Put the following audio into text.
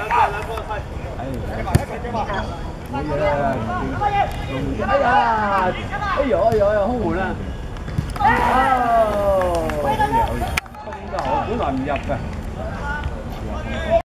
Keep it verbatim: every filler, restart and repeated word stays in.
哎呀，哎呦哎呦哎呦，空門啊！哦，衝得好，本來唔入㗎。